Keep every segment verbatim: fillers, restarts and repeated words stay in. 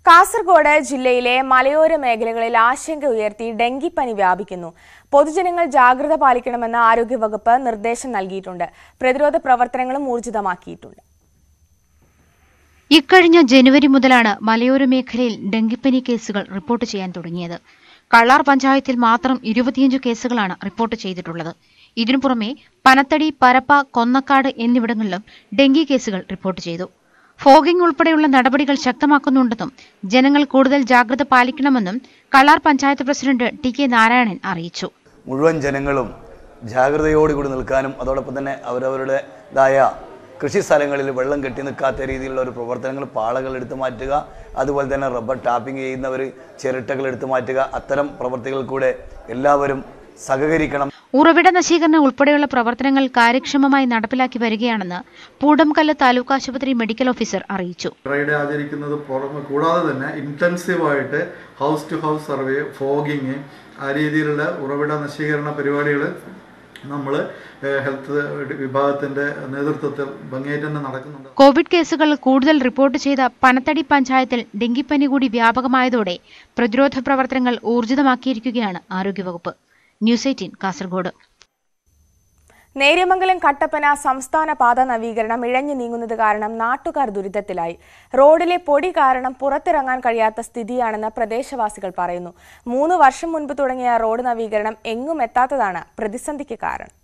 കാസർഗോഡ് ജില്ലയിലെ മലയോര മേഖലകളിൽ ആശങ്ക ഉയർത്തി ഡെങ്കിപ്പനി വ്യാപിക്കുന്നു. പൊതുജനങ്ങൾ ജാഗ്രത പാലിക്കണമെന്ന് ആരോഗ്യവകുപ്പ് നിർദ്ദേശം നൽകിയിട്ടുണ്ട്. പ്രതിരോധ പ്രവർത്തനങ്ങളും ഊർജിതമാക്കിയിട്ടുണ്ട്. ഇക്കഴിഞ്ഞ ജനുവരി മുതലാണ് മലയോര മേഖലയിൽ ഡെങ്കിപ്പനി കേസുകൾ റിപ്പോർട്ട് ചെയ്യാൻ തുടങ്ങിയത്. കള്ളാർ പഞ്ചായത്തിൽ മാത്രം ഇരുപത്തിയഞ്ച് കേസുകളാണ് റിപ്പോർട്ട് ചെയ്തിട്ടുള്ളത്. ഇതിനു പുറമെ പനത്തടി, പരപ്പ, കൊന്നക്കാട് എന്നിവിടങ്ങളിലും ഡെങ്കി കേസുകൾ റിപ്പോർട്ട് ചെയ്തു. ഫോഗിംഗ് ഉൾപ്പെടെയുള്ള നടപടികൾ ശക്തമാക്കുന്നുണ്ടെന്നും ജനങ്ങൾ കൂടുതൽ ജാഗ്രത പാലിക്കണമെന്നും Kallar panchayat president T K Narayanan അറിയിച്ചു. മുഴുവൻ ജനങ്ങളും ജാഗ്രതയോടുകൂടി നിൽക്കാനും അതോടൊപ്പം തന്നെ അവരവരുടേതായ കൃഷി സ്ഥലങ്ങളിൽ വെള്ളം കെട്ടി നിൽക്കാത്ത രീതിയിലുള്ള ഒരു പ്രവർത്തനങ്ങൾ, പാളകൾ എടുത്തു മാറ്റുക, അതുപോലെ തന്നെ റബ്ബർ ടാപ്പിംഗ് ചെയ്യുന്നവർ ചിരട്ടകൾ എടുത്തു മാറ്റുക, അത്തരം പ്രവർത്തികൾ കൂടെ എല്ലാവരും സഹകരിക്കണം. ഉറവിട നശീകരണം ഉൾപ്പെടെയുള്ള പ്രവർത്തനങ്ങൾ കാര്യക്ഷമമായി നടപ്പിലാക്കി വരികയാണെന്ന് പൂടംകല്ല് താലൂക്ക് ആശുപത്രി മെഡിക്കൽ ഓഫീസർ അറിയിച്ചു. ഡ്രൈഡേ ആചരിക്കുന്നത് കൂടാതെ തന്നെ ഇന്റൻസീവായിട്ട് house to house survey, fogging, ആ രീതിയിലുള്ള ഉറവിട നശീകരണ പരിപാടികൾ നമ്മൾ ഹെൽത്ത് വിഭാഗത്തിന്റെ നേതൃത്വത്തിൽ ഭംഗിയായിട്ട് തന്നെ നടക്കുന്നുണ്ട്. കോവിഡ് കേസുകൾ കൂടുതൽ റിപ്പോർട്ട് ചെയ്ത പനത്തടി പഞ്ചായത്തിൽ ഡെങ്കിപ്പനി കൂടി വ്യാപകമായതോടെ പ്രതിരോധ പ്രവർത്തനങ്ങൾ ഊർജിതമാക്കിയിരിക്കുകയാണ് ആരോഗ്യവകുപ്പ്. News eighteen Kasaragod. നേര്യമംഗലം കട്ടപ്പന സംസ്ഥാന പാത നവീകരണം ഇഴഞ്ഞു നീങ്ങുന്നത് കാരണം നാട്ടുകാർ ദുരിതത്തിലായി. റോഡിലെ പൊടി കാരണം പുറത്തിറങ്ങാൻ കഴിയാത്ത സ്ഥിതിയാണെന്ന് പ്രദേശവാസികൾ പറയുന്നു. മൂന്ന് വർഷം മുൻപ് തുടങ്ങിയ റോഡ് നവീകരണം എങ്ങും എത്താത്തതാണ് പ്രതിസന്ധിക്ക് കാരണം.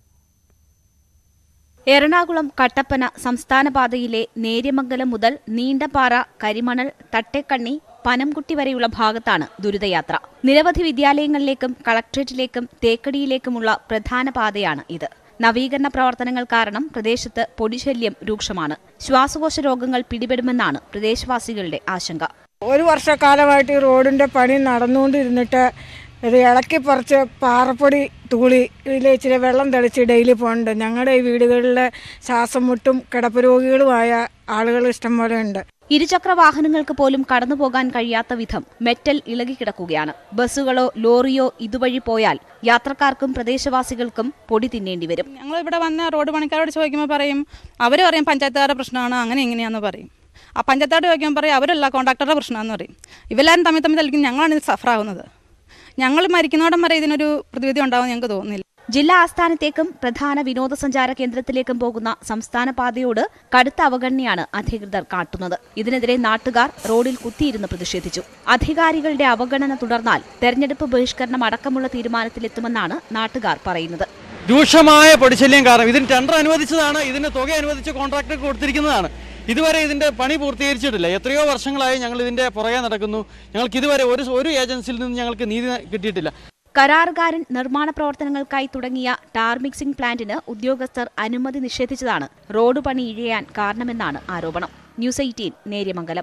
എറണാകുളം കട്ടപ്പന സംസ്ഥാന പാതയിലെ നേര്യമംഗലം മുതൽ നീണ്ടപാറ, കരിമണൽ, തട്ടേക്കണ്ണി, പനംകുട്ടി വരെയുള്ള ഭാഗത്താണ് ദുരിതയാത്ര. നിരവധി വിദ്യാലയങ്ങളിലേക്കും കളക്ട്രേറ്റിലേക്കും തേക്കടിയിലേക്കുമുള്ള പ്രധാന പാതയാണ് ഇത്. നവീകരണ പ്രവർത്തനങ്ങൾ കാരണം പ്രദേശത്ത് പൊടിശല്യം രൂക്ഷമാണ്. ശ്വാസകോശ രോഗങ്ങൾ പിടിപെടുമെന്നാണ് പ്രദേശവാസികളുടെ ആശങ്ക. ഒരു വർഷക്കാലമായിട്ട് ഈ റോഡിന്റെ പണി നടന്നുകൊണ്ടിരുന്നിട്ട് ഇത് ഇളക്കി പറിച്ച് പാറപ്പൊടി തൂളി ഇതിൽ ഇച്ചിരി വെള്ളം തെളിച്ച് ഡെയിലി പോകുന്നുണ്ട്. ഞങ്ങളുടെ ഈ വീടുകളിലെ ശ്വാസം മുട്ടും കിടപ്പ് രോഗികളുമായ ആളുകൾ ഇഷ്ടംപോലെ ഉണ്ട്. ഇരുചക്ര വാഹനങ്ങൾക്ക് പോലും കടന്നുപോകാൻ കഴിയാത്ത വിധം മെറ്റൽ ഇളകിക്കിടക്കുകയാണ്. ബസ്സുകളോ ലോറിയോ ഇതുവഴി പോയാൽ യാത്രക്കാർക്കും പ്രദേശവാസികൾക്കും പൊടി തിന്നേണ്ടി വരും. ഞങ്ങൾ ഇവിടെ വന്ന റോഡ് പണിക്കാരോട് ചോദിക്കുമ്പോൾ പറയും, അവർ പറയും പഞ്ചായത്തുകാരുടെ പ്രശ്നമാണ്, അങ്ങനെ ഇങ്ങനെയാണെന്ന് പറയും. ആ പഞ്ചായത്തോട് ചോദിക്കുമ്പോൾ പറയും അവരല്ല കോൺട്രാക്ടറുടെ പ്രശ്നമാണെന്ന് പറയും. ഇവരെല്ലാവരും തമ്മിൽ തമ്മിൽ തളിക്കും. ഞങ്ങളാണ് ഇത് സഫറാവുന്നത്. ഞങ്ങൾ മരിക്കുന്നോടം വരെ ഇതിനൊരു പ്രതിവിധി ഉണ്ടാവും ഞങ്ങൾക്ക് തോന്നുന്നില്ല. ജില്ലാ ആസ്ഥാനത്തേക്കും പ്രധാന വിനോദസഞ്ചാര കേന്ദ്രത്തിലേക്കും പോകുന്ന സംസ്ഥാന പാതയോട് കടുത്ത അവഗണനയാണ് അധികൃതർ കാട്ടുന്നത്. ഇതിനെതിരെ നാട്ടുകാർ റോഡിൽ കുത്തിയിരുന്ന് പ്രതിഷേധിച്ചു. അധികാരികളുടെ അവഗണന തുടർന്നാൽ തെരഞ്ഞെടുപ്പ് ബഹിഷ്കരണം അടക്കമുള്ള തീരുമാനത്തിലെത്തുമെന്നാണ് നാട്ടുകാർ പറയുന്നത്. രൂക്ഷമായ പൊടിശല്യം കാരണം ഇതിന് ടെൻഡർ അനുവദിച്ചതാണ്, ഇതിന് തുക അനുവദിച്ച് കോൺട്രാക്ടർക്ക് കൊടുത്തിരിക്കുന്നതാണ്. ഇതുവരെ ഇതിന്റെ പണി പൂർത്തീകരിച്ചിട്ടില്ല. എത്രയോ വർഷങ്ങളായി ഞങ്ങൾ ഇതിന്റെ പുറകെ നടക്കുന്നു. ഞങ്ങൾക്ക് ഇതുവരെ ഒരു ഒരു ഏജൻസിയിൽ നിന്ന് ഞങ്ങൾക്ക് നീതി കിട്ടിയിട്ടില്ല. കരാറുകാരൻ നിർമ്മാണ പ്രവർത്തനങ്ങൾക്കായി തുടങ്ങിയ ടാർ മിക്സിംഗ് പ്ലാന്റിന് ഉദ്യോഗസ്ഥർ അനുമതി നിഷേധിച്ചതാണ് റോഡ് പണി ഇഴയാൻ കാരണമെന്നാണ് ആരോപണം. News eighteen Neriamangalam.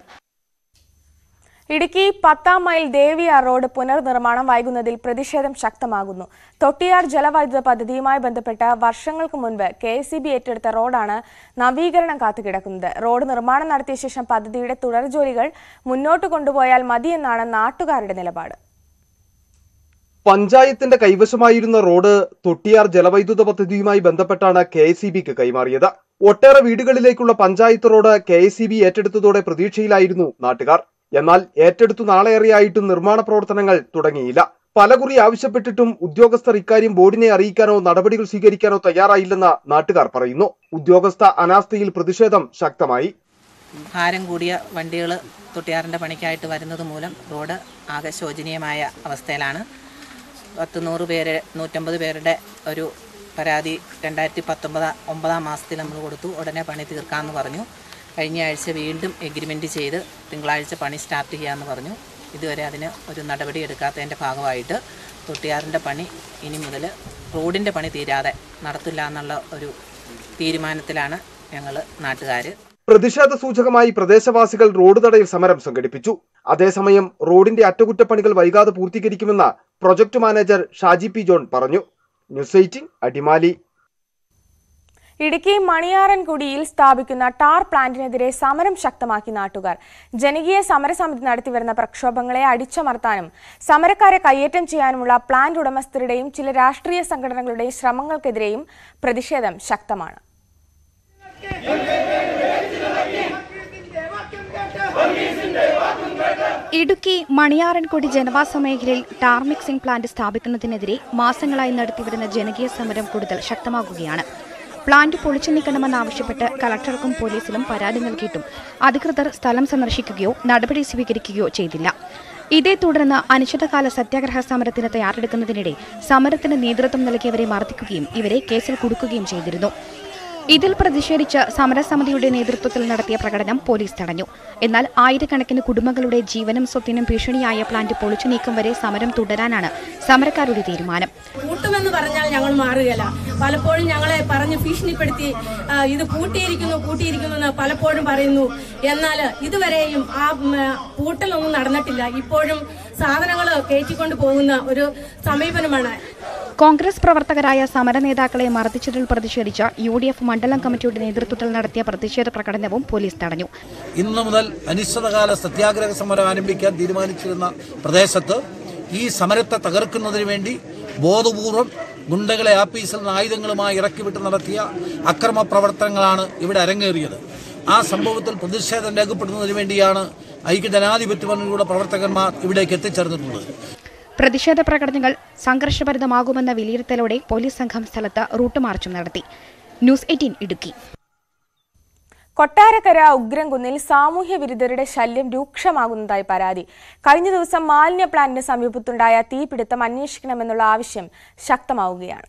ഇടുക്കി പത്താം മൈൽ ദേവിയാർ റോഡ് പുനർനിർമ്മാണം വൈകുന്നതിൽ പ്രതിഷേധം ശക്തമാകുന്നു. തൊട്ടിയാർ ജലവൈദ്യുത പദ്ധതിയുമായി ബന്ധപ്പെട്ട് വർഷങ്ങൾക്ക് മുൻപ് കെ എസ് ഇ ബി ഏറ്റെടുത്ത റോഡാണ് നവീകരണം കാത്തുകിടക്കുന്നത്. റോഡ് നിർമ്മാണം നടത്തിയ ശേഷം പദ്ധതിയുടെ തുടർ ജോലികൾ മുന്നോട്ട് കൊണ്ടുപോയാൽ മതിയെന്നാണ് നാട്ടുകാരുടെ നിലപാട്. പഞ്ചായത്തിന്റെ കൈവശമായിരുന്ന റോഡ് തൊട്ടിയാർ ജലവൈദ്യുത പദ്ധതിയുമായി ബന്ധപ്പെട്ടാണ് കെ എസ് ഇ ബിക്ക് കൈമാറിയത്. ഒട്ടേറെ വീടുകളിലേക്കുള്ള panchayat road K S E B ഏറ്റെടുത്തതോടെ പ്രതീക്ഷയിലായിരുന്നു നാട്ടുകാർ. എന്നാൽ ഏറ്റെടുത്തു നാളേറെയായിട്ടും നിർമ്മാണ പ്രവർത്തനങ്ങൾ തുടങ്ങിയില്ല. പലകുറി ആവശ്യപ്പെട്ടിട്ടും ഉദ്യോഗസ്ഥർ ഇക്കാര്യം ബോർഡിനെ അറിയിക്കാനോ നടപടികൾ സ്വീകരിക്കാനോ തയ്യാറായില്ലെന്ന് നാട്ടുകാർ പറയുന്നു. ഉദ്യോഗസ്ഥ അനാസ്ഥയിൽ പ്രതിഷേധം ശക്തമായി. ഭാരം കൂടിയ വണ്ടികൾ തൊട്ടിയാറിന്റെ പണിക്കായിട്ട് വരുന്നത് മൂലം റോഡ് ആകെ ശോചനീയമായ അവസ്ഥയിലാണ്. പത്ത് നൂറ് പേര് നൂറ്റമ്പത് പേരുടെ ഒരു പരാതി രണ്ടായിരത്തി പത്തൊമ്പത് ഒമ്പതാം മാസത്തിൽ നമ്മൾ കൊടുത്തു. ഉടനെ പണി തീർക്കാമെന്ന് പറഞ്ഞു. കഴിഞ്ഞ ആഴ്ച വീണ്ടും എഗ്രിമെൻറ്റ് ചെയ്ത് തിങ്കളാഴ്ച പണി സ്റ്റാർട്ട് ചെയ്യാമെന്ന് പറഞ്ഞു. ഇതുവരെ അതിന് ഒരു നടപടി എടുക്കാത്തതിൻ്റെ ഭാഗമായിട്ട് തൊട്ടിയാറിൻ്റെ പണി ഇനി മുതൽ റോഡിൻ്റെ പണി തീരാതെ നടത്തില്ല എന്നുള്ള ഒരു തീരുമാനത്തിലാണ് ഞങ്ങൾ നാട്ടുകാർ. പ്രതിഷേധ സൂചകമായി പ്രദേശവാസികൾ റോഡ് തടയൽ സമരം സംഘടിപ്പിച്ചു. അതേസമയം റോഡിന്റെ അറ്റകുറ്റപ്പണികൾ വൈകാതെ പൂർത്തീകരിക്കുമെന്ന് project manager Shaji P John പറഞ്ഞു. News eighteen Adimali. ഇടുക്കി മണിയാറൻകുടിയിൽ സ്ഥാപിക്കുന്ന ടാർ പ്ലാന്റിനെതിരെ സമരം ശക്തമാക്കി നാട്ടുകാർ. ജനകീയ സമരസമിതി നടത്തിവരുന്ന പ്രക്ഷോഭങ്ങളെ അടിച്ചമർത്താനും സമരക്കാരെ കയ്യേറ്റം ചെയ്യാനുമുള്ള പ്ലാന്റ് ഉടമസ്ഥരുടെയും ചില രാഷ്ട്രീയ സംഘടനകളുടെയും ശ്രമങ്ങൾക്കെതിരെയും പ്രതിഷേധം ശക്തമാണ്. ഇടുക്കി മണിയാറൻകൊടി ജനവാസ മേഖലയിൽ ടാർ മിക്സിംഗ് പ്ലാന്റ് സ്ഥാപിക്കുന്നതിനെതിരെ മാസങ്ങളായി നടത്തിവരുന്ന ജനകീയ സമരം കൂടുതൽ ശക്തമാകുകയാണ്. പ്ലാന്റ് പൊളിച്ചു നീക്കണമെന്നാവശ്യപ്പെട്ട് കളക്ടർക്കും പോലീസിലും പരാതി നൽകിയിട്ടും അധികൃതർ സ്ഥലം സന്ദർശിക്കുകയോ നടപടി സ്വീകരിക്കുകയോ ചെയ്തില്ല. ഇതേ തുടർന്ന് അനിശ്ചിതകാല സത്യാഗ്രഹ സമരത്തിന് തയ്യാറെടുക്കുന്നതിനിടെ സമരത്തിന് നേതൃത്വം നൽകിയവരെ മർദ്ദിക്കുകയും ഇവരെ കേസിൽ കുടുക്കുകയും ചെയ്തിരുന്നു. ഇതിൽ പ്രതിഷേധിച്ച് സമരസമിതിയുടെ നേതൃത്വത്തിൽ നടത്തിയ പ്രകടനം പോലീസ് തടഞ്ഞു. എന്നാൽ ആയിരക്കണക്കിന് കുടുംബങ്ങളുടെ ജീവനും സ്വത്തിനും ഭീഷണിയായ പ്ലാന്റ് പൊളിച്ചു നീക്കം വരെ സമരം തുടരാനാണ് സമരക്കാരുടെ തീരുമാനം. പൂട്ടുമെന്ന് പറഞ്ഞാൽ ഞങ്ങൾ മാറുകയില്ല. പലപ്പോഴും ഞങ്ങളെ പറഞ്ഞ് ഭീഷണിപ്പെടുത്തി ഇത് പൂട്ടിയിരിക്കുന്നു പൂട്ടിയിരിക്കുന്നു എന്ന് പലപ്പോഴും പറയുന്നു. എന്നാൽ ഇതുവരെയും ആ പൂട്ടലൊന്നും നടന്നിട്ടില്ല. ഇപ്പോഴും സാധനങ്ങൾ കയറ്റിക്കൊണ്ട് പോകുന്ന ഒരു സമീപനമാണ്. കോൺഗ്രസ് പ്രവർത്തകരായ സമര നേതാക്കളെ മർദ്ദിച്ചതിൽ പ്രതിഷേധിച്ച് യു ഡി എഫ് മണ്ഡലം കമ്മിറ്റിയുടെ നേതൃത്വത്തിൽ നടത്തിയ പ്രതിഷേധ പ്രകടനവും പോലീസ് തടഞ്ഞു. ഇന്നു മുതൽ അനിശ്ചിതകാല സത്യാഗ്രഹ സമരം ആരംഭിക്കാൻ തീരുമാനിച്ചിരുന്ന പ്രദേശത്ത് ഈ സമരത്തെ തകർക്കുന്നതിന് വേണ്ടി ബോധപൂർവം ഗുണ്ടകളെ ആപ്പീസിൽ നിന്ന് ആയുധങ്ങളുമായി ഇറക്കിവിട്ട് നടത്തിയ അക്രമ പ്രവർത്തനങ്ങളാണ് ഇവിടെ അരങ്ങേറിയത്. ആ സംഭവത്തിൽ പ്രതിഷേധം രേഖപ്പെടുത്തുന്നതിന് വേണ്ടിയാണ് ഐക്യജനാധിപത്യ മുന്നണിയുടെ പ്രവർത്തകന്മാർ ഇവിടേക്ക് എത്തിച്ചേർന്നിട്ടുള്ളത്. പ്രതിഷേധ പ്രകടനങ്ങൾ സംഘർഷഭരിതമാകുമെന്ന വിലയിരുത്തലോടെ പോലീസ് സംഘം സ്ഥലത്ത് റൂട്ട് മാർച്ചും നടത്തി. News eighteen Idukki. കൊട്ടാരക്കര ഉഗ്രംകുന്നിൽ സാമൂഹ്യ വിരുദ്ധരുടെ ശല്യം രൂക്ഷമാകുന്നതായി പരാതി. കഴിഞ്ഞ ദിവസം മാലിന്യ പ്ലാന്റിന് സമീപത്തുണ്ടായ തീപിടുത്തം അന്വേഷിക്കണമെന്നുള്ള ആവശ്യം ശക്തമാവുകയാണ്.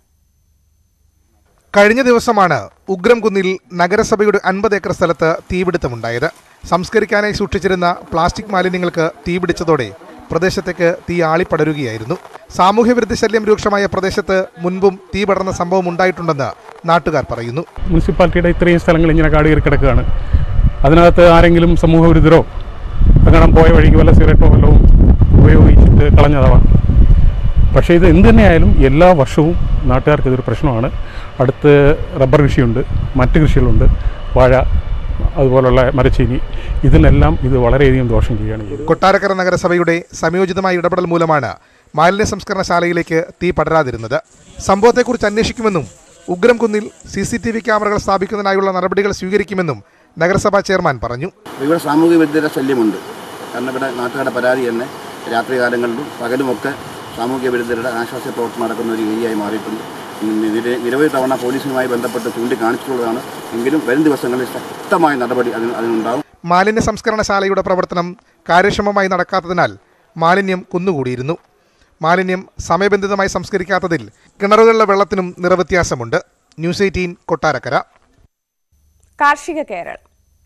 കഴിഞ്ഞ ദിവസമാണ് ഉഗ്രംകുന്നിൽ നഗരസഭയുടെ അൻപത് ഏക്കർ സ്ഥലത്ത് തീപിടുത്തമുണ്ടായത്. സംസ്കരിക്കാനായി സൂക്ഷിച്ചിരുന്ന പ്ലാസ്റ്റിക് മാലിന്യങ്ങൾക്ക് തീപിടിച്ചതോടെ പ്രദേശത്തേക്ക് തീ ആളിപ്പടരുകയായിരുന്നു. സാമൂഹ്യവിരുദ്ധ ശല്യം രൂക്ഷമായ പ്രദേശത്ത് മുൻപും തീ പടർന്ന സംഭവം ഉണ്ടായിട്ടുണ്ടെന്ന് നാട്ടുകാർ പറയുന്നു. മുനിസിപ്പാലിറ്റിയുടെ ഇത്രയും സ്ഥലങ്ങൾ ഇങ്ങനെ കാട് കയറി കിടക്കുകയാണ്. അതിനകത്ത് ആരെങ്കിലും സമൂഹവിരുദ്ധരോ അങ്ങനെ പോയ വഴിക്ക് വല്ല സിഗരറ്റോ വല്ലതും ഉപയോഗിച്ചിട്ട് കളഞ്ഞതാവാം. പക്ഷേ ഇത് എന്ത് തന്നെയായാലും എല്ലാ വർഷവും നാട്ടുകാർക്ക് ഇതൊരു പ്രശ്നമാണ്. അടുത്ത് റബ്ബർ കൃഷിയുണ്ട്, മറ്റ് കൃഷികളുണ്ട്, വാഴ, അതുപോലുള്ള മരച്ചീനി, ഇതിനെല്ലാം ഇത് വളരെയധികം ദോഷം ചെയ്യുകയാണ് ചെയ്തത്. കൊട്ടാരക്കര നഗരസഭയുടെ സംയോജിതമായ ഇടപെടൽ മൂലമാണ് മാലിന്യ സംസ്കരണശാലയിലേക്ക് തീ പടരാതിരുന്നത്. സംഭവത്തെക്കുറിച്ച് അന്വേഷിക്കുമെന്നും ഉഗ്രംകുന്നിൽ സി സി ടി വി ക്യാമറകൾ സ്ഥാപിക്കുന്നതിനായുള്ള നടപടികൾ സ്വീകരിക്കുമെന്നും നഗരസഭാ ചെയർമാൻ പറഞ്ഞു. ഇവിടെ സാമൂഹിക വിരുദ്ധരുടെ ശല്യമുണ്ട്. കാരണം ഇവിടെ നാട്ടുകാരുടെ പരാതി തന്നെ രാത്രികാലങ്ങളിലും പകലുമൊക്കെ സാമൂഹിക വിരുദ്ധരുടെ ആശ്വാസ പ്രവർത്തനം നടക്കുന്ന ഒരു ഏരിയയായി മാറിയിട്ടുണ്ട്. നിരവധി തവണ പോലീസുമായി ബന്ധപ്പെട്ട് ചൂണ്ടിക്കാണിച്ചിട്ടുള്ളതാണ്. എങ്കിലും വരും ദിവസങ്ങളിൽ ശക്തമായ നടപടി അതിന് അതിനുണ്ടാകും. മാലിന്യ സംസ്കരണശാലയുടെ പ്രവർത്തനം കാര്യക്ഷമമായി നടക്കാത്തതിനാൽ മാലിന്യം കുന്നുകൂടിയിരുന്നു. മാലിന്യം സമയബന്ധിതമായി സംസ്കരിക്കാത്തതിൽ കിണറുകളിലെ വെള്ളത്തിനും നിറവ്യത്യാസമുണ്ട്. News eighteen Kottarakkara. കാർഷിക കേരളം.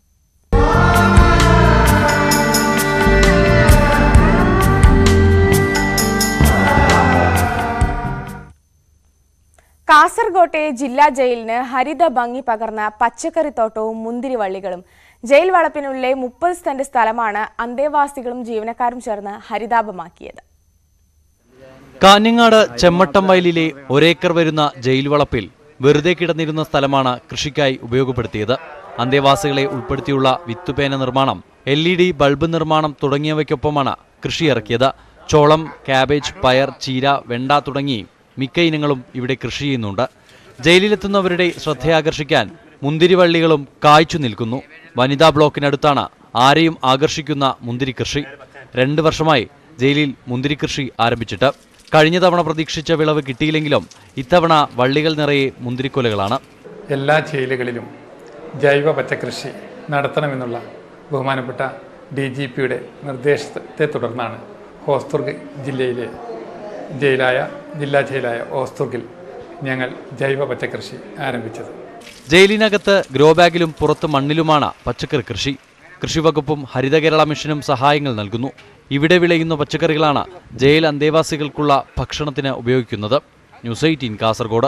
കാസർഗോട്ടെ ജില്ലാ ജയിലിന് ഹരിത ഭംഗി പകർന്ന പച്ചക്കറിത്തോട്ടവും മുന്തിരിവള്ളികളും. ജയിൽ വളപ്പിനുള്ളിലെ മുപ്പത് സെന്റ് സ്ഥലമാണ് അന്തേവാസികളും ജീവനക്കാരും ചേർന്ന് ഹരിതാഭമാക്കിയത്. കാഞ്ഞങ്ങാട് ചെമ്മട്ടം വയലിലെ ഒരേക്കർ വരുന്ന ജയിൽ വളപ്പിൽ വെറുതെ കിടന്നിരുന്ന സ്ഥലമാണ് കൃഷിക്കായി ഉപയോഗപ്പെടുത്തിയത്. അന്തേവാസികളെ ഉൾപ്പെടുത്തിയുള്ള വിത്തുപേന നിർമ്മാണം, എൽ ഇ ഡി ബൾബ് നിർമ്മാണം തുടങ്ങിയവയ്ക്കൊപ്പമാണ് കൃഷി ഇറക്കിയത്. ചോളം, കാബേജ്, പയർ, ചീര, വെണ്ട തുടങ്ങി മിക്ക ഇനങ്ങളും ഇവിടെ കൃഷി ചെയ്യുന്നുണ്ട്. ജയിലിലെത്തുന്നവരുടെ ശ്രദ്ധയാകർഷിക്കാൻ മുന്തിരിവള്ളികളും കായ്ച്ചു നിൽക്കുന്നു. വനിതാ ബ്ലോക്കിനടുത്താണ് ആരെയും ആകർഷിക്കുന്ന മുന്തിരി കൃഷി. രണ്ട് വർഷമായി ജയിലിൽ മുന്തിരി കൃഷി ആരംഭിച്ചിട്ട്. കഴിഞ്ഞ തവണ പ്രതീക്ഷിച്ച വിളവ് കിട്ടിയില്ലെങ്കിലും ഇത്തവണ വള്ളികൾ നിറയെ മുന്തിരിക്കൊലകളാണ്. എല്ലാ ജയിലുകളിലും ജൈവ പച്ചക്കൃഷി നടത്തണമെന്നുള്ള ബഹുമാനപ്പെട്ട ഡി ജി പിയുടെ നിർദ്ദേശത്തെ തുടർന്നാണ് ഹോസ്ദുർഗ് ജില്ലയിലെ ജയിലായ ജില്ലാ ജയിലായ ഓസ്തുർഗിൽ ഞങ്ങൾ ജൈവ പച്ചക്കൃഷി ആരംഭിച്ചത്. ജയിലിനകത്ത് ഗ്രോ ബാഗിലും പുറത്ത് മണ്ണിലുമാണ് പച്ചക്കറി കൃഷി. കൃഷിവകുപ്പും ഹരിത കേരള മിഷനും സഹായങ്ങൾ നൽകുന്നു. ഇവിടെ വിളയുന്ന പച്ചക്കറികളാണ് ജയിൽ അന്തേവാസികൾക്കുള്ള ഭക്ഷണത്തിന് ഉപയോഗിക്കുന്നത്. News eighteen Kasaragod.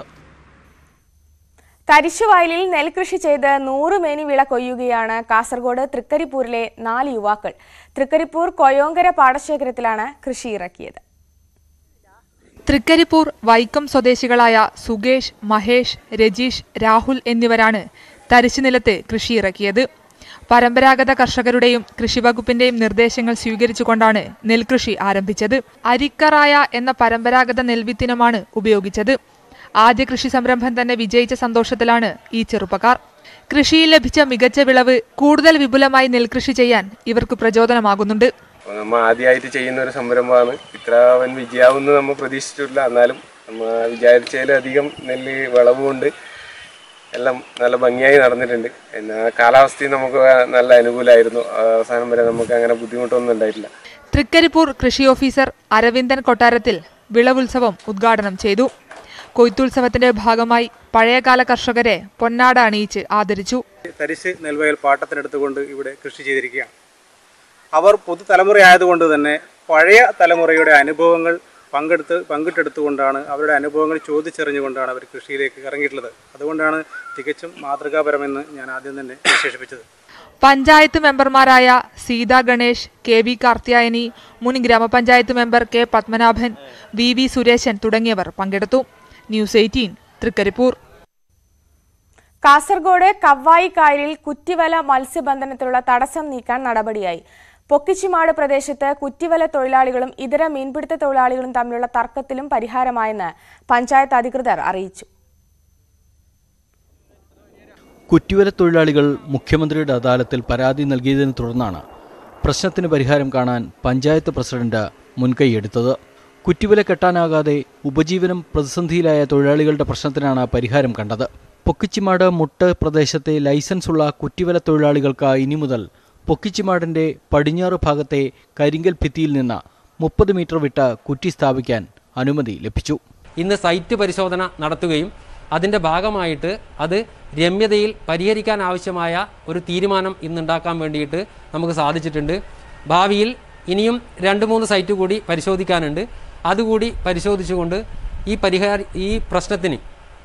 തരിശുവയലിൽ നെൽകൃഷി ചെയ്ത് നൂറ് മേനി വിള കൊയ്യുകയാണ് കാസർഗോഡ് തൃക്കരിപ്പൂരിലെ നാല് യുവാക്കൾ. തൃക്കരിപ്പൂർ കൊയോങ്കര പാടശേഖരത്തിലാണ് കൃഷി ഇറക്കിയത്. തൃക്കരിപ്പൂർ വൈക്കം സ്വദേശികളായ സുകേഷ്, മഹേഷ്, രജീഷ്, രാഹുൽ എന്നിവരാണ് തരിശുനിലത്ത് കൃഷിയിറക്കിയത്. പരമ്പരാഗത കർഷകരുടെയും കൃഷിവകുപ്പിന്റെയും നിർദ്ദേശങ്ങൾ സ്വീകരിച്ചുകൊണ്ടാണ് നെൽകൃഷി ആരംഭിച്ചത്. അരിക്കറായ എന്ന പരമ്പരാഗത നെൽവിത്തിനമാണ് ഉപയോഗിച്ചത്. ആദ്യ കൃഷി സംരംഭം തന്നെ വിജയിച്ച സന്തോഷത്തിലാണ് ഈ ചെറുപ്പക്കാർ. കൃഷിയിൽ ലഭിച്ച മികച്ച വിളവ് കൂടുതൽ വിപുലമായി നെൽകൃഷി ചെയ്യാൻ ഇവർക്ക് പ്രചോദനമാകുന്നുണ്ട്. അപ്പോൾ നമ്മൾ ആദ്യമായിട്ട് ചെയ്യുന്ന ഒരു സംരംഭമാണ്. ഇത്ര വൻ വിജയാവുമെന്ന് നമ്മൾ പ്രതീക്ഷിച്ചിട്ടില്ല. എന്നാലും നമ്മൾ വിചാരിച്ചതിലധികം നെല്ല് വിളവുകൊണ്ട് എല്ലാം നല്ല ഭംഗിയായി നടന്നിട്ടുണ്ട്. പിന്നെ കാലാവസ്ഥയും നമുക്ക് നല്ല അനുകൂലമായിരുന്നു. അവസാനം വരെ നമുക്ക് അങ്ങനെ ബുദ്ധിമുട്ടൊന്നും ഉണ്ടായിട്ടില്ല. തൃക്കരിപ്പൂർ കൃഷി ഓഫീസർ അരവിന്ദൻ കൊട്ടാരത്തിൽ വിളവുത്സവം ഉദ്ഘാടനം ചെയ്തു. കൊയ്ത്തുത്സവത്തിന്റെ ഭാഗമായി പഴയകാല കർഷകരെ പൊന്നാട അണിയിച്ച് ആദരിച്ചു. തരിശ് നെൽവയൽ പാട്ടത്തിനെടുത്തുകൊണ്ട് ഇവിടെ കൃഷി ചെയ്തിരിക്കുകയാണ്. അവർ പുതുതലമുറയായതുകൊണ്ട് തന്നെ പഴയ തലമുറയുടെ അനുഭവങ്ങൾ പങ്കെടുത്ത് പങ്കിട്ടെടുത്തുകൊണ്ടാണ് അവരുടെ അനുഭവങ്ങൾ ചോദിച്ചറിഞ്ഞുകൊണ്ടാണ് അവർ കൃഷിയിലേക്ക് ഇറങ്ങിയിട്ടുള്ളത്. അതുകൊണ്ടാണ് തികച്ചും മാതൃകാപരമെന്ന് ഞാൻ ആദ്യം തന്നെ വിശേഷിപ്പിച്ചത്. പഞ്ചായത്ത് മെമ്പർമാരായ സീതാ ഗണേഷ്, കെ വി കാർത്യായനി, മുൻ ഗ്രാമപഞ്ചായത്ത് member K Padmanabhan, V V Suresan തുടങ്ങിയവർ പങ്കെടുത്തു. News eighteen Thrikaripur. കാസർഗോഡ് കവ്വായി കായലിൽ കുറ്റിവല മത്സ്യബന്ധനത്തിലുള്ള തടസ്സം നീക്കാൻ നടപടിയായി. പൊക്കിച്ചിമാട് പ്രദേശത്ത് കുറ്റിവല തൊഴിലാളികളും ഇതര മീൻപിടുത്ത തൊഴിലാളികളും തമ്മിലുള്ള തർക്കത്തിലും പരിഹാരമായെന്ന് പഞ്ചായത്ത് അധികൃതർ അറിയിച്ചു. കുറ്റിവല തൊഴിലാളികൾ മുഖ്യമന്ത്രിയുടെ അദാലത്തിൽ പരാതി നൽകിയതിനെ തുടർന്നാണ് പ്രശ്നത്തിന് പരിഹാരം കാണാൻ പഞ്ചായത്ത് പ്രസിഡന്റ് മുൻകൈയെടുത്തത്. കുറ്റിവല കെട്ടാനാകാതെ ഉപജീവനം പ്രതിസന്ധിയിലായ തൊഴിലാളികളുടെ പ്രശ്നത്തിനാണ് പരിഹാരം കണ്ടത്. പൊക്കിച്ചിമാട് മുട്ട് പ്രദേശത്തെ ലൈസൻസുള്ള കുറ്റിവല തൊഴിലാളികൾക്ക് ഇനി മുതൽ പൊക്കിച്ചിമാടിന്റെ പടിഞ്ഞാറ് ഭാഗത്തെ കരിങ്കൽ ഭിത്തിയിൽ നിന്ന് മുപ്പത് മീറ്റർ വിട്ട് കുറ്റി സ്ഥാപിക്കാൻ അനുമതി ലഭിച്ചു. ഇന്ന് സൈറ്റ് പരിശോധന നടത്തുകയും അതിൻ്റെ ഭാഗമായിട്ട് അത് രമ്യതയിൽ പരിഹരിക്കാൻ ആവശ്യമായ ഒരു തീരുമാനം ഇന്നുണ്ടാക്കാൻ വേണ്ടിയിട്ട് നമുക്ക് സാധിച്ചിട്ടുണ്ട്. ഭാവിയിൽ ഇനിയും രണ്ട് മൂന്ന് സൈറ്റ് കൂടി പരിശോധിക്കാനുണ്ട്. അതുകൂടി പരിശോധിച്ചുകൊണ്ട് ഈ പരിഹാര ഈ പ്രശ്നത്തിന്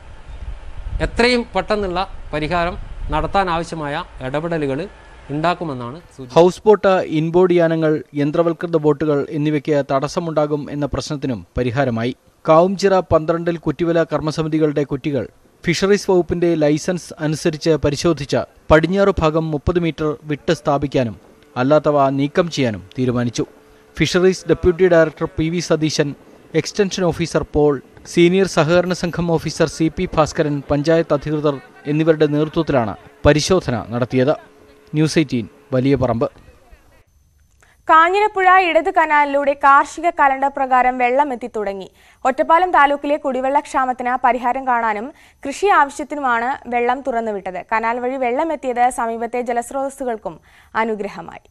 എത്രയും പെട്ടെന്നുള്ള പരിഹാരം നടത്താൻ ആവശ്യമായ ഇടപെടലുകൾ ഉണ്ടാക്കുമെന്നാണ് സൂചന. ഹൗസ് ബോട്ട്, ഇൻബോർഡ് യാനങ്ങൾ, യന്ത്രവൽകൃത ബോട്ടുകൾ എന്നിവയ്ക്ക് തടസ്സമുണ്ടാകും എന്ന പ്രശ്നത്തിനും പരിഹാരമായി. കാവുംചിറ പന്ത്രണ്ടിൽ കുറ്റിവല കർമ്മസമിതികളുടെ കുറ്റികൾ ഫിഷറീസ് വകുപ്പിന്റെ ലൈസൻസ് അനുസരിച്ച് പരിശോധിച്ച് പടിഞ്ഞാറ് ഭാഗം മുപ്പത് മീറ്റർ വിട്ട് സ്ഥാപിക്കാനും അല്ലാത്തവ നീക്കം ചെയ്യാനും തീരുമാനിച്ചു. Fisheries deputy director P V Satheesan, extension officer Paul, senior സഹകരണ സംഘം officer C P Bhaskaran, panchayat അധികൃതർ എന്നിവരുടെ നേതൃത്വത്തിലാണ് പരിശോധന നടത്തിയത്. ന്യൂസ് എയ്റ്റീൻ വലിയ പറമ്പ്. കാഞ്ഞിരപ്പുഴ ഇടത് കനാലിലൂടെ കാർഷിക കലണ്ടർ പ്രകാരം വെള്ളം എത്തി തുടങ്ങി. ഒറ്റപ്പാലം താലൂക്കിലെ കുടിവെള്ളക്ഷാമത്തിന് പരിഹാരം കാണാനും കൃഷി ആവശ്യത്തിനുമാണ് വെള്ളം തുറന്നുവിട്ടത്. കനാൽ വഴി വെള്ളം എത്തിയത് സമീപത്തെ ജലസ്രോതസ്സുകൾക്കും അനുഗ്രഹമായി.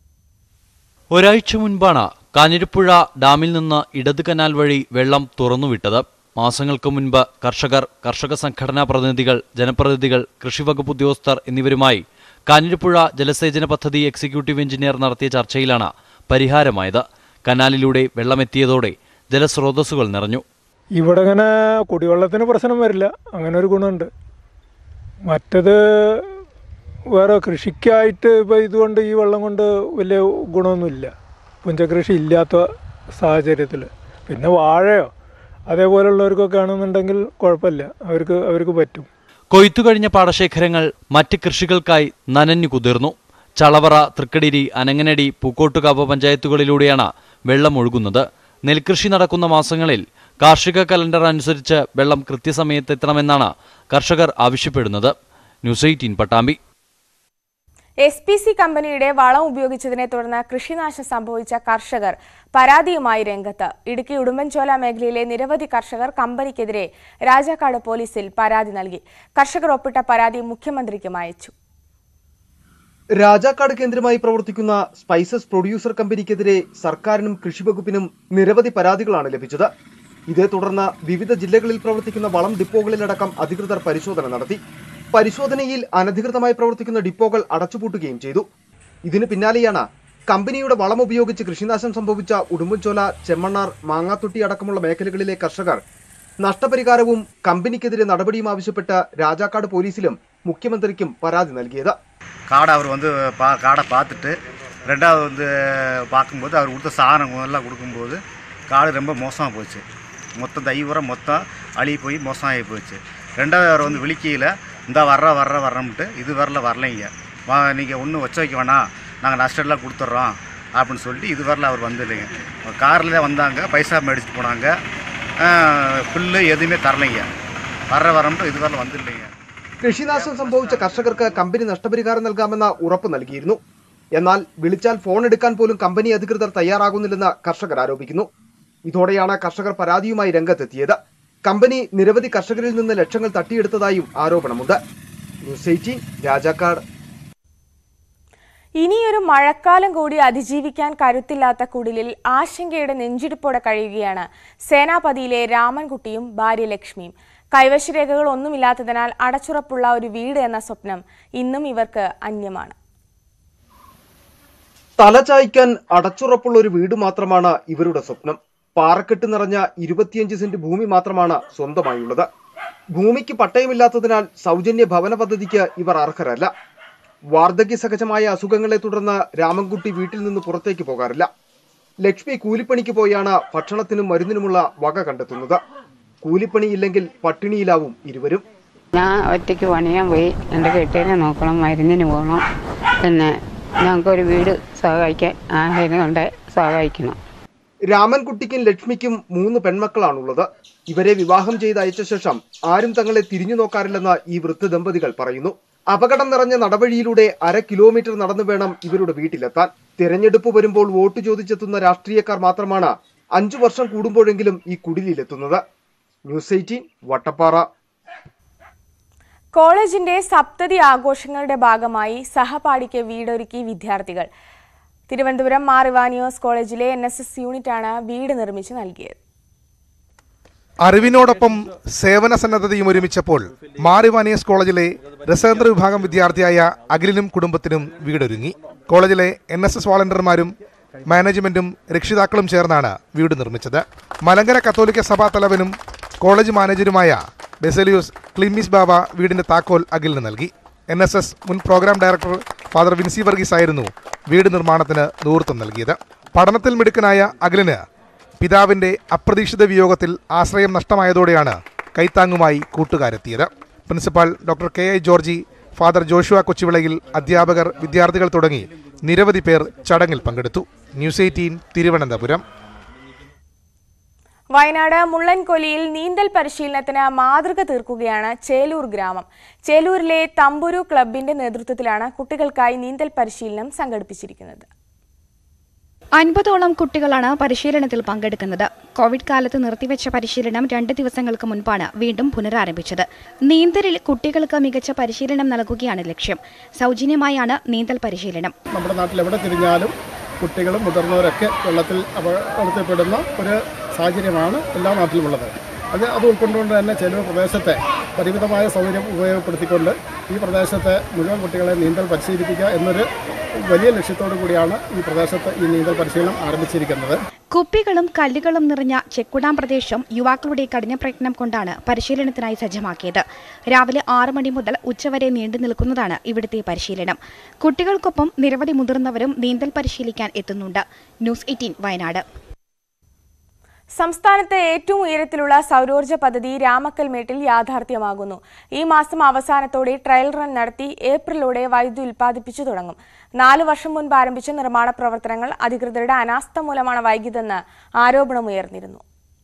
ഒരാഴ്ച മുൻപാണ് കാഞ്ഞിരപ്പുഴ ഡാമിൽ നിന്ന് ഇടത് കനാൽ വഴി വെള്ളം തുറന്നുവിട്ടത്. മാസങ്ങൾക്ക് മുൻപ് കർഷകർ, കർഷക സംഘടനാ പ്രതിനിധികൾ, ജനപ്രതിനിധികൾ, കൃഷിവകുപ്പ് ഉദ്യോഗസ്ഥർ എന്നിവരുമായി കാഞ്ഞിരപ്പുഴ ജലസേചന പദ്ധതി എക്സിക്യൂട്ടീവ് എഞ്ചിനീയർ നടത്തിയ ചർച്ചയിലാണ് പരിഹാരമായത്. കനാലിലൂടെ വെള്ളമെത്തിയതോടെ ജലസ്രോതസ്സുകൾ നിറഞ്ഞു. ഇവിടെ അങ്ങനെ കുടിവെള്ളത്തിന് പ്രശ്നം വരില്ല, അങ്ങനെ ഒരു ഗുണമുണ്ട്. മറ്റത് വേറെ കൃഷിക്കായിട്ട് ഇപ്പോൾ ഇതുകൊണ്ട് ഈ വെള്ളം കൊണ്ട് വലിയ ഗുണമൊന്നുമില്ല, പുഞ്ചകൃഷി ഇല്ലാത്ത സാഹചര്യത്തിൽ. പിന്നെ വാഴയോ അതേപോലെയുള്ളവർക്കൊക്കെ ആണെന്നുണ്ടെങ്കിൽ കുഴപ്പമില്ല, അവർക്ക് അവർക്ക് പറ്റും. കൊയ്ത്തു കഴിഞ്ഞ പാടശേഖരങ്ങൾ മറ്റ് കൃഷികൾക്കായി നനഞ്ഞു കുതിർന്നു. ചളവറ, തൃക്കടിരി, അനങ്ങനടി, പൂക്കോട്ടുകാവ് പഞ്ചായത്തുകളിലൂടെയാണ് വെള്ളം ഒഴുകുന്നത്. നെൽകൃഷി നടക്കുന്ന മാസങ്ങളിൽ കാർഷിക കലണ്ടർ അനുസരിച്ച് വെള്ളം കൃത്യസമയത്ത് എത്തണമെന്നാണ് കർഷകർ ആവശ്യപ്പെടുന്നത്. News eighteen Pattambi. S P C കമ്പനിയുടെ വളം ഉപയോഗിച്ചതിനെ തുടർന്ന് കൃഷിനാശം സംഭവിച്ച കർഷകർ പരാതിയുമായി രംഗത്ത്. ഇടുക്കി ഉടുമ്പൻചോല മേഖലയിലെ നിരവധി കർഷകർ കമ്പനിക്കെതിരെ രാജാക്കാട് പോലീസിൽ പരാതി നൽകി. കർഷകർ ഒപ്പിട്ട പരാതി മുഖ്യമന്ത്രിക്കും അയച്ചു. രാജാക്കാട് കേന്ദ്രമായി പ്രവർത്തിക്കുന്ന സ്പൈസസ് പ്രൊഡ്യൂസർ കമ്പനിക്കെതിരെ സർക്കാരിനും കൃഷിവകുപ്പിനും നിരവധി പരാതികളാണ് ലഭിച്ചത്. ഇതേ തുടർന്ന് വിവിധ ജില്ലകളിൽ പ്രവർത്തിക്കുന്ന വളം ഡിപ്പോകളിലടക്കം അധികൃതർ പരിശോധന നടത്തി. പരിശോധനയിൽ അനധികൃതമായി പ്രവർത്തിക്കുന്ന ഡിപ്പോകൾ അടച്ചുപൂട്ടുകയും ചെയ്തു. ഇതിന് പിന്നാലെയാണ് കമ്പനിയുടെ വളം ഉപയോഗിച്ച് കൃഷിനാശം സംഭവിച്ച ഉടുമ്പൻചോല, ചെമ്മണ്ണാർ, മാങ്ങാത്തൊട്ടി അടക്കമുള്ള മേഖലകളിലെ കർഷകർ നഷ്ടപരിഹാരവും കമ്പനിക്കെതിരെ നടപടിയും ആവശ്യപ്പെട്ട് രാജാക്കാട് പോലീസിലും മുഖ്യമന്ത്രിക്കും പരാതി നൽകിയത്. காடை அவர் வந்து பா காடை பார்த்துட்டு ரெண்டாவது வந்து பார்க்கும்போது அவர் கொடுத்த சாணம் எல்லாம் கொடுக்கும்போது காடு ரொம்ப மோசமாக போச்சு. மொத்தம் தை உரம் மொத்தம் அழுகி போய் மோசமாகி போச்சு. ரெண்டாவது அவர் வந்து விழிக்கையில் இந்த வர்ற வர்ற வர்றோம்ட்டு இது வரல வரலைங்க, வா நீங்கள் ஒன்றும் வச்ச வைக்க வேணாம், நாங்கள் நஷ்டம்லாம் கொடுத்துட்றோம் அப்படின்னு சொல்லிட்டு இது வரல அவர் வந்து இல்லைங்க. காரில் வந்தாங்க, பைசா மேடிச்சுட்டு போனாங்க, புல்லு எதுவுமே தரலைங்க. வர்ற வரம்ட்டு இது வரல வந்து இல்லைங்க. കൃഷിനാശം സംഭവിച്ച കർഷകർക്ക് കമ്പനി നഷ്ടപരിഹാരം നൽകാമെന്ന ഉറപ്പ് നൽകിയിരുന്നു. എന്നാൽ വിളിച്ചാൽ ഫോൺ എടുക്കാൻ പോലും കമ്പനി അധികൃതർ തയ്യാറാകുന്നില്ലെന്ന് കർഷകർ ആരോപിക്കുന്നു. ഇതോടെയാണ് കർഷകർ പരാതിയുമായി രംഗത്തെത്തിയത്. കമ്പനി നിരവധി കർഷകരിൽ നിന്ന് ലക്ഷങ്ങൾ തട്ടിയെടുത്തതായും ആരോപണമുണ്ട്. News eighteen Rajakkad. ഇനിയൊരു മഴക്കാലം കൂടി അതിജീവിക്കാൻ കരുത്തില്ലാത്ത കുടിലിൽ ആശങ്കയുടെ നെഞ്ചിടിപ്പോടെ കഴിയുകയാണ് സേനാപതിയിലെ രാമൻകുട്ടിയും ഭാര്യ ലക്ഷ്മിയും. കൈവശരേഖകൾ ഒന്നുമില്ലാത്തതിനാൽ അടച്ചുറപ്പുള്ള ഒരു വീട് എന്ന സ്വപ്നം ഇന്നും ഇവർക്ക് അന്യമാണ്. തലചായ്ക്കാൻ അടച്ചുറപ്പുള്ള ഒരു വീട് മാത്രമാണ് ഇവരുടെ സ്വപ്നം. പാറക്കെട്ട് നിറഞ്ഞ ഇരുപത്തിയഞ്ച് സെന്റ് ഭൂമി മാത്രമാണ് സ്വന്തമായുള്ളത്. ഭൂമിക്ക് പട്ടയമില്ലാത്തതിനാൽ സൗജന്യ ഭവന പദ്ധതിക്ക് ഇവർ അർഹരല്ല. വാർദ്ധക്യ സഹജമായ അസുഖങ്ങളെ തുടർന്ന് രാമൻകുട്ടി വീട്ടിൽ നിന്ന് പുറത്തേക്ക് പോകാറില്ല. ലക്ഷ്മി കൂലിപ്പണിക്ക് പോയാണ് ഭക്ഷണത്തിനും മരുന്നിനുമുള്ള വക കണ്ടെത്തുന്നത്. കൂലിപ്പണിയില്ലെങ്കിൽ പട്ടിണിയിലാവും ഇരുവരും. ഞാൻ ഒറ്റയ്ക്ക് പണിയാൻ പോയി എൻ്റെ കെട്ടിനെ നോക്കണം, മരുന്നിന് പോകണം, പിന്നെ ഞങ്ങൾക്കൊരു വീട് സഹായിക്കാൻ ആരെയും കൊണ്ട് സഹായിക്കണം. രാമൻകുട്ടിക്കും ലക്ഷ്മിക്കും മൂന്ന് പെൺമക്കളാണുള്ളത്. ഇവരെ വിവാഹം ചെയ്ത് അയച്ച ശേഷം ആരും തങ്ങളെ തിരിഞ്ഞു നോക്കാറില്ലെന്ന് ഈ വൃദ്ധ ദമ്പതികൾ പറയുന്നു. അപകടം നിറഞ്ഞ നടവഴിയിലൂടെ അര കിലോമീറ്റർ നടന്നു വേണം ഇവരുടെ വീട്ടിലെത്താൻ. തിരഞ്ഞെടുപ്പ് വരുമ്പോൾ വോട്ട് ചോദിച്ചെത്തുന്ന രാഷ്ട്രീയക്കാർ മാത്രമാണ് അഞ്ചു വർഷം കൂടുമ്പോഴെങ്കിലും ഈ കുടിലിലെത്തുന്നത്. News eighteen Vattappara. കോളേജിന്റെ സപ്തതി ആഘോഷങ്ങളുടെ ഭാഗമായി സഹപാഠിക്ക് വീടൊരുക്കി വിദ്യാർത്ഥികൾ. തിരുവനന്തപുരം മാർ ഇവാനിയോസ് കോളേജിലെ എൻ എസ് എസ് യൂണിറ്റാണ് വീട് നിർമ്മിച്ച് നൽകിയത്. അറിവിനോടൊപ്പം സേവന സന്നദ്ധതയും ഒരുമിച്ചപ്പോൾ മാർ ഇവാനിയോസ് കോളേജിലെ രസതന്ത്ര വിഭാഗം വിദ്യാർത്ഥിയായ അഖിലിനും കുടുംബത്തിനും വീടൊരുങ്ങി. കോളേജിലെ എൻ എസ് എസ് വോളണ്ടിയർമാരും മാനേജ്മെന്റും രക്ഷിതാക്കളും ചേർന്നാണ് വീട് നിർമ്മിച്ചത്. മലങ്കര കത്തോലിക്ക സഭാ തലവനും കോളേജ് മാനേജരുമായ ബെസലിയൂസ് ക്ലിമ്മിസ് ബാബ വീടിന്റെ താക്കോൽ അഖിലിന് നൽകി. എൻ എസ് എസ് മുൻ programme director father Vincy Varghese ആയിരുന്നു വീട് നിർമ്മാണത്തിന് നേതൃത്വം നൽകിയത്. പഠനത്തിൽ മിടുക്കനായ അഖിലിന് പിതാവിന്റെ അപ്രതീക്ഷിത വിയോഗത്തിൽ ആശ്രയം നഷ്ടമായതോടെയാണ് കൈത്താങ്ങുമായി കൂട്ടുകാരെത്തിയത്. Principal doctor K I Georgy, father Joshua Kochuvilayil, അധ്യാപകർ, വിദ്യാർത്ഥികൾ തുടങ്ങി നിരവധി പേർ ചടങ്ങിൽ പങ്കെടുത്തു. News eighteen Thiruvananthapuram. വയനാട് മുള്ളൻകൊല്ലിയിൽ നീന്തൽ പരിശീലനത്തിന് മാതൃക തീർക്കുകയാണ് ചേലൂർ ഗ്രാമം. ചേലൂരിലെ തമ്പുരു ക്ലബിന്റെ നേതൃത്വത്തിലാണ് കുട്ടികൾക്കായി നീന്തൽ പരിശീലനം സംഘടിപ്പിച്ചിരിക്കുന്നത്. അൻപതോളം കുട്ടികളാണ് പരിശീലനത്തിൽ പങ്കെടുക്കുന്നത്. കോവിഡ് കാലത്ത് നിർത്തിവെച്ച പരിശീലനം രണ്ട് ദിവസങ്ങൾക്ക് മുൻപാണ് വീണ്ടും പുനരാരംഭിച്ചത്. നീന്തലിൽ കുട്ടികൾക്ക് മികച്ച പരിശീലനം നൽകുകയാണ് ലക്ഷ്യം. സൗജന്യമായാണ് നീന്തൽ പരിശീലനം. നമ്മുടെ നാട്ടിൽ എവിടെ തിരിഞ്ഞാലും കുട്ടികളും മുതിർന്നവരൊക്കെ വെള്ളത്തിൽ അപകടത്തിൽപ്പെടുന്ന ഒരു സാഹചര്യമാണ് എല്ലാ നാട്ടിലുമുള്ളത്. അത് അത് ഉൾക്കൊണ്ടുകൊണ്ട് തന്നെ ചേലൂർ പ്രദേശത്തെ പരിമിതമായ സൗകര്യം ഉപയോഗപ്പെടുത്തിക്കൊണ്ട് ഈ പ്രദേശത്തെ മുഴുവൻ കുട്ടികളെ നീന്തൽ പരിശീലിപ്പിക്കുക എന്നൊരു വലിയ ലക്ഷ്യത്തോടു കൂടിയാണ് ഈ പ്രദേശത്ത് ഈ നീന്തൽ പരിശീലനം ആരംഭിച്ചിരിക്കുന്നത്. കുപ്പികളും കല്ലുകളും നിറഞ്ഞ ചെക്കുടാം പ്രദേശം യുവാക്കളുടെ കഠിന പ്രയത്നം കൊണ്ടാണ് പരിശീലനത്തിനായി സജ്ജമാക്കിയത്. രാവിലെ ആറ് മണി മുതൽ ഉച്ചവരെ നീണ്ടു നിൽക്കുന്നതാണ് ഇവിടുത്തെ പരിശീലനം. കുട്ടികൾക്കൊപ്പം നിരവധി മുതിർന്നവരും നീന്തൽ പരിശീലിക്കാൻ എത്തുന്നുണ്ട്. News eighteen Wayanad. സംസ്ഥാനത്ത് ഏറ്റവും ഉയരത്തിലുള്ള സൗരോർജ്ജ പദ്ധതി രാമക്കൽമേട്ടിൽ യാഥാർത്ഥ്യമാകുന്നു. ഈ മാസം അവസാനത്തോടെ ട്രയൽ റൺ നടത്തി ഏപ്രിലോടെ വൈദ്യുതി ഉൽപ്പാദിപ്പിച്ചു തുടങ്ങും. നാലു വർഷം മുൻപ് ആരംഭിച്ച നിർമ്മാണ പ്രവർത്തനങ്ങൾ അധികൃതരുടെ അനാസ്ഥ മൂലമാണ് വൈകിയതെന്ന് ആരോപണമുയർന്നിരുന്നു.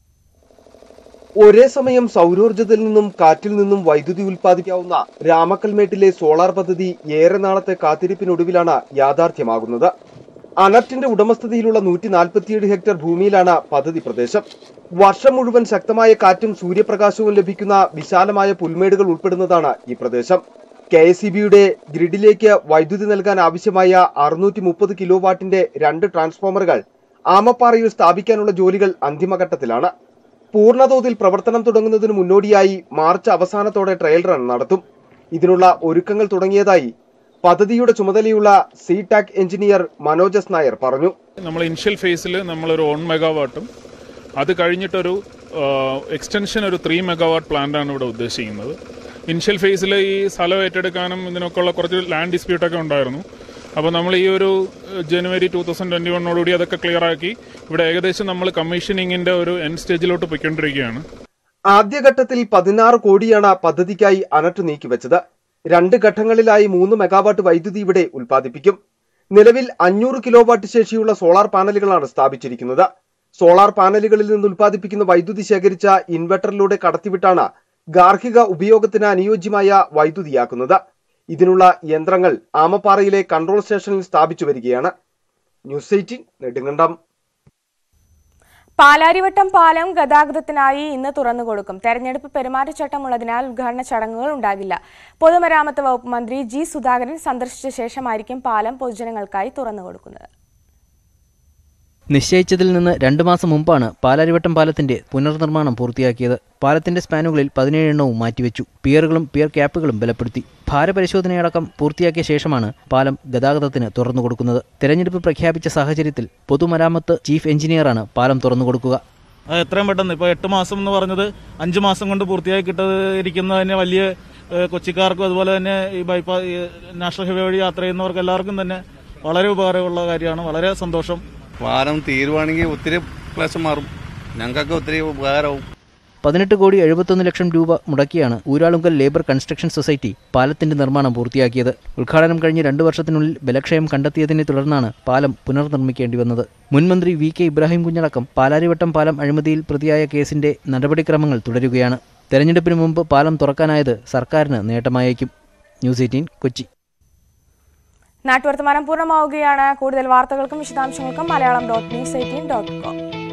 ഒരേ സമയം സൗരോർജ്ജത്തിൽ നിന്നും കാറ്റിൽ നിന്നും വൈദ്യുതി ഉൽപ്പാദിക്കാവുന്ന രാമക്കൽമേട്ടിലെ സോളാർ പദ്ധതി ഏറെ നാളത്തെ കാത്തിരിപ്പിനൊടുവിലാണ് യാഥാർത്ഥ്യമാകുന്നത്. അനർട്ടിന്റെ ഉടമസ്ഥതയിലുള്ള നൂറ്റി നാൽപ്പത്തിയേഴ് ഹെക്ടർ ഭൂമിയിലാണ് പദ്ധതി പ്രദേശം. വർഷം മുഴുവൻ ശക്തമായ കാറ്റും സൂര്യപ്രകാശവും ലഭിക്കുന്ന വിശാലമായ പുൽമേടുകൾ ഉൾപ്പെടുന്നതാണ് ഈ പ്രദേശം. കെ എസ് ഇ ബിയുടെ ഗ്രിഡിലേക്ക് വൈദ്യുതി നൽകാൻ ആവശ്യമായ അറുന്നൂറ്റി മുപ്പത് കിലോ വാട്ടിന്റെ രണ്ട് ട്രാൻസ്ഫോമറുകൾ ആമപ്പാറയിൽ സ്ഥാപിക്കാനുള്ള ജോലികൾ അന്തിമഘട്ടത്തിലാണ്. പൂർണ്ണതോതിൽ പ്രവർത്തനം തുടങ്ങുന്നതിന് മുന്നോടിയായി മാർച്ച് അവസാനത്തോടെ ട്രയൽ റൺ നടത്തും. ഇതിനുള്ള ഒരുക്കങ്ങൾ തുടങ്ങിയതായി പദ്ധതിയുടെ ചുമതലയുള്ള C TAC engineer Manoj S Nair പറഞ്ഞു. നമ്മൾ ഇനിഷ്യൽ ഫേസിൽ നമ്മളൊരു വൺ മെഗാവാട്ടും അത് കഴിഞ്ഞിട്ടൊരു എക്സ്റ്റൻഷൻ ഒരു ത്രീ മെഗാവാട്ട് പ്ലാന്റാണ് ഇവിടെ ഉദ്ദേശിക്കുന്നത്. ഇനിഷ്യൽ ഫേസിൽ ഈ സ്ഥലം ഏറ്റെടുക്കാനും ഇതിനൊക്കെയുള്ള കുറച്ച് ലാൻഡ് ഡിസ്പ്യൂട്ടൊക്കെ ഉണ്ടായിരുന്നു. അപ്പോൾ നമ്മൾ ഈ ഒരു ജനുവരി ടൂ തൗസൻഡ് ട്വൻറ്റി വണ്ണോടുകൂടി അതൊക്കെ ക്ലിയർ ആക്കി ഇവിടെ ഏകദേശം നമ്മൾ കമ്മീഷനിങ്ങിന്റെ ഒരു എൻഡ് സ്റ്റേജിലോട്ട് പോയിക്കൊണ്ടിരിക്കുകയാണ്. ആദ്യഘട്ടത്തിൽ പതിനാറ് കോടിയാണ് പദ്ധതിക്കായി അനർട്ട് നീക്കിവെച്ചത്. രണ്ട് ഘട്ടങ്ങളിലായി മൂന്ന് മെഗാവാട്ട് വൈദ്യുതി ഇവിടെ ഉൽപ്പാദിപ്പിക്കും. നിലവിൽ അഞ്ഞൂറ് കിലോ വാട്ട് ശേഷിയുള്ള സോളാർ പാനലുകളാണ് സ്ഥാപിച്ചിരിക്കുന്നത്. സോളാർ പാനലുകളിൽ നിന്ന് ഉൽപ്പാദിപ്പിക്കുന്ന വൈദ്യുതി ശേഖരിച്ച ഇൻവെർട്ടറിലൂടെ കടത്തിവിട്ടാണ് ഗാർഹിക ഉപയോഗത്തിന് അനുയോജ്യമായ വൈദ്യുതിയാക്കുന്നത്. ഇതിനുള്ള യന്ത്രങ്ങൾ ആമപ്പാറയിലെ കൺട്രോൾ സ്റ്റേഷനിൽ സ്ഥാപിച്ചു വരികയാണ്. News eighteen Nedumkandam. പാലാരിവട്ടം പാലം ഗതാഗതത്തിനായി ഇന്ന് തുറന്നുകൊടുക്കും. തെരഞ്ഞെടുപ്പ് പെരുമാറ്റച്ചട്ടമുള്ളതിനാൽ ഉദ്ഘാടന ചടങ്ങുകൾ ഉണ്ടാകില്ല. പൊതുമരാമത്ത് വകുപ്പ് മന്ത്രി ജി സുധാകരൻ സന്ദർശിച്ച ശേഷമായിരിക്കും പാലം പൊതുജനങ്ങൾക്കായി തുറന്നുകൊടുക്കുന്നത്. നിശ്ചയിച്ചതിൽ നിന്ന് രണ്ടു മാസം മുമ്പാണ് പാലാരിവട്ടം പാലത്തിന്റെ പുനർനിർമ്മാണം പൂർത്തിയാക്കിയത്. പാലത്തിന്റെ സ്പാനുകളിൽ പതിനേഴ് എണ്ണവും മാറ്റിവെച്ചു. പിയറുകളും പിയർ ക്യാപ്പുകളും ബലപ്പെടുത്തി. ഭാരപരിശോധനയടക്കം പൂർത്തിയാക്കിയ ശേഷമാണ് പാലം ഗതാഗതത്തിന് തുറന്നുകൊടുക്കുന്നത്. തെരഞ്ഞെടുപ്പ് പ്രഖ്യാപിച്ച സാഹചര്യത്തിൽ പൊതുമരാമത്ത് ചീഫ് എഞ്ചിനീയറാണ് പാലം തുറന്നുകൊടുക്കുക. എത്രയും പെട്ടെന്ന് ഇപ്പോൾ എട്ട് മാസം എന്ന് പറഞ്ഞത് അഞ്ച് മാസം കൊണ്ട് പൂർത്തിയാക്കി കിട്ടിയിരിക്കുന്നതിന് വലിയ കൊച്ചിക്കാർക്കും അതുപോലെ തന്നെ ഈ ബൈപ്പാസ് നാഷണൽ ഹൈവേ വഴി യാത്ര ചെയ്യുന്നവർക്ക് എല്ലാവർക്കും തന്നെ വളരെ ഉപകാരമുള്ള കാര്യമാണ്. വളരെ സന്തോഷം. പാലം തീരുവാണെങ്കിൽ ഒത്തിരി ക്ലേശം മാറും, ഞങ്ങൾക്കൊക്കെ ഒത്തിരി ഉപകാരവും. പതിനെട്ട് കോടി എഴുപത്തൊന്ന് ലക്ഷം രൂപ മുടക്കിയാണ് ഊരാളുങ്കൽ ലേബർ കൺസ്ട്രക്ഷൻ സൊസൈറ്റി പാലത്തിന്റെ നിർമ്മാണം പൂർത്തിയാക്കിയത്. ഉദ്ഘാടനം കഴിഞ്ഞ് രണ്ടു വർഷത്തിനുള്ളിൽ ബലക്ഷയം കണ്ടെത്തിയതിനെ തുടർന്നാണ് പാലം പുനർനിർമ്മിക്കേണ്ടി വന്നത്. മുൻമന്ത്രി വി കെ ഇബ്രാഹിം കുഞ്ഞടക്കം പാലാരിവട്ടം പാലം അഴിമതിയിൽ പ്രതിയായ കേസിന്റെ നടപടിക്രമങ്ങൾ തുടരുകയാണ്. തെരഞ്ഞെടുപ്പിന് മുമ്പ് പാലം തുറക്കാനായത് സർക്കാരിന് നേട്ടമായേക്കും. News eighteen Kochi. നാട്ടുവർത്തമാനം പൂർണ്ണമാവുകയാണ്. കൂടുതൽ വാർത്തകൾക്കും വിശദാംശങ്ങൾക്കും Malayalam dot news eighteen dot com.